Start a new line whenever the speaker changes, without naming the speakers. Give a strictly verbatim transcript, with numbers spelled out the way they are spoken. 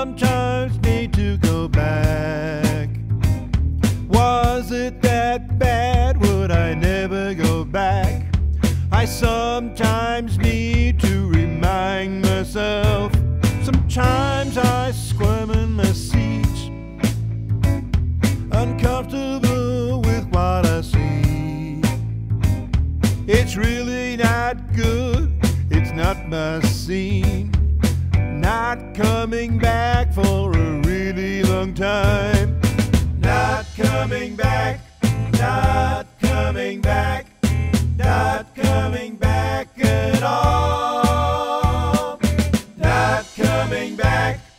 sometimes need to go back. Was it that bad? Would I never go back? I sometimes need to remind myself. Sometimes I squirm in my seat, uncomfortable with what I see. It's really not good, it's not my scene. Not coming back for a really long time. Not coming back, not coming back, not coming back at all. Not coming back.